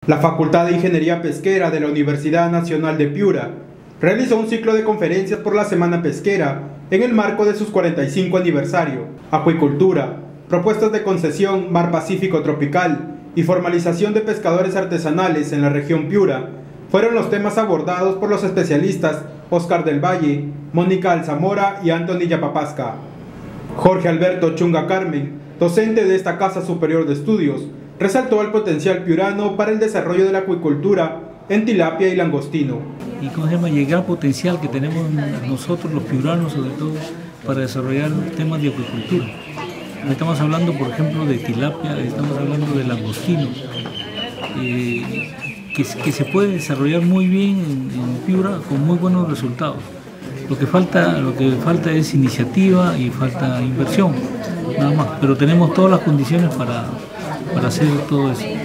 La Facultad de Ingeniería Pesquera de la Universidad Nacional de Piura realizó un ciclo de conferencias por la Semana Pesquera en el marco de sus 45 aniversario. Acuicultura, propuestas de concesión Mar Pacífico Tropical y formalización de pescadores artesanales en la región Piura fueron los temas abordados por los especialistas Oscar del Valle, Mónica Alzamora y Anthony Yapapasca. Jorge Alberto Chunga Carmen, docente de esta Casa Superior de Estudios, resaltó el potencial piurano para el desarrollo de la acuicultura en tilapia y langostino. Y llegar al potencial que tenemos nosotros los piuranos, sobre todo, para desarrollar temas de acuicultura. Estamos hablando, por ejemplo, de tilapia, estamos hablando de langostino, que se puede desarrollar muy bien en Piura con muy buenos resultados. Lo que falta es iniciativa y falta inversión, nada más, pero tenemos todas las condiciones para hacer todo eso.